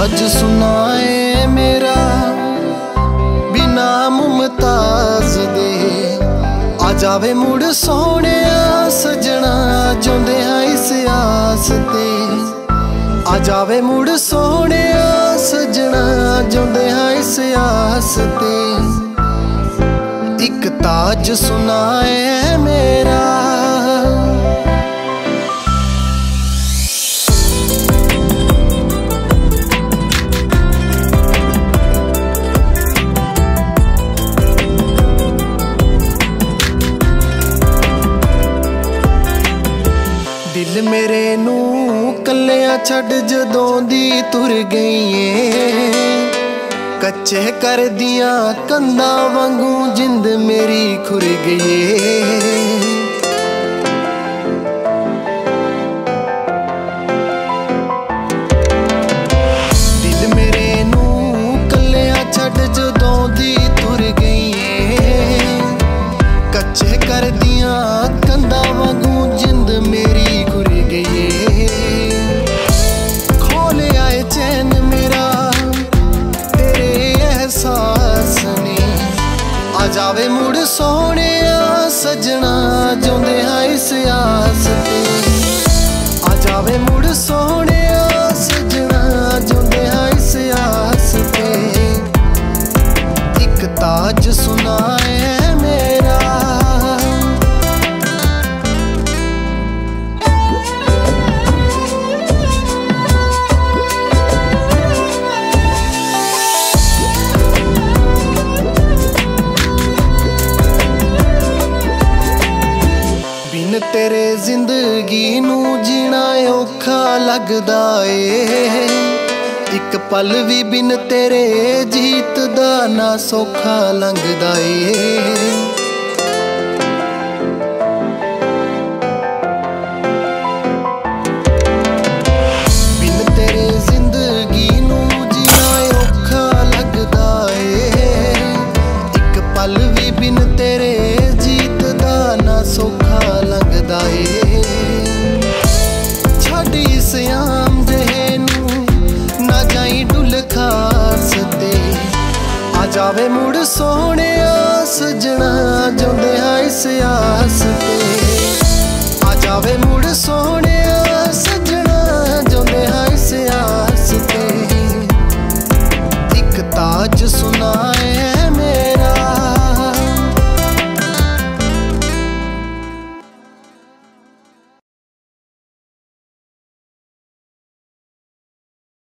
ताज सुनाए मेरा बिना मुमताज दे। आ जावे मुड़ सोने सजना जोंदे हाँ इस आस ते। आ जावे मुड़ सोने सजना जोंदे हाँ इस आस ते। एक ताज सुनाए मेरा। दिल मेरे नू कल्लियां छड़ जदों दी तुर गई है। कच्चे कर दिया कंधा वांगू जिंद मेरी खुर गई है। दिल मेरे नू कल्लियां छड़ जदों दी तुर गई है। कच्चे कर दिया कंधा वांगू जिंद मेरी चैन मेरा तेरे एहसास ने। आ जावे मुड़ सोने सजना जोंदे हाँ इस आस ते। आ जावे मुड़ सोने सजना जोंदे हाँ इस आस ते। एक ताज सुनाए मेरा। बिन तेरे जिंदगी नू जीना औखा लगदा ए। एक पल भी बिन तेरे जीत दा ना सौखा लंघदा ए। बिन तेरे जिंदगी नू जीना औखा लगदा ए। एक पल भी बिन तेरे जीत दा ना सौखा लगदा ए। छड्ड इस आम जहे नू ना जाई डुल खास ते। आ जावे मुड़ सोने सजना जोंदे हाँ इस आस ते। आ जावे मुड़ सोने सजना जोंदे हाँ इस आस ते। एक ताज सुना